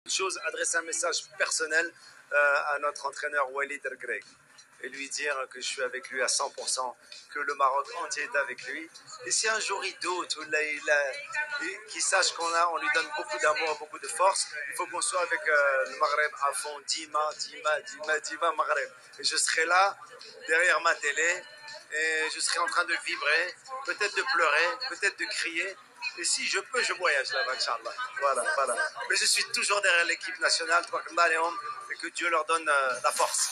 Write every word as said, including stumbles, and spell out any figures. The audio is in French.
chose, adresser un message personnel euh, à notre entraîneur Walid El-Greg et lui dire que je suis avec lui à cent pour cent, que le Maroc entier est avec lui. Et si un jour il doute ou qu'il sache qu'on a, on lui donne beaucoup d'amour, beaucoup de force, il faut qu'on soit avec euh, le Maghreb à fond, Dima, Dima, Dima, Dima, Maghreb. Et je serai là, derrière ma télé, et je serai en train de vibrer, peut-être de pleurer, peut-être de crier. Et si je peux, je voyage là-bas, Inch'Allah. Voilà, voilà. Mais je suis toujours derrière l'équipe nationale, et que Dieu leur donne euh, la force.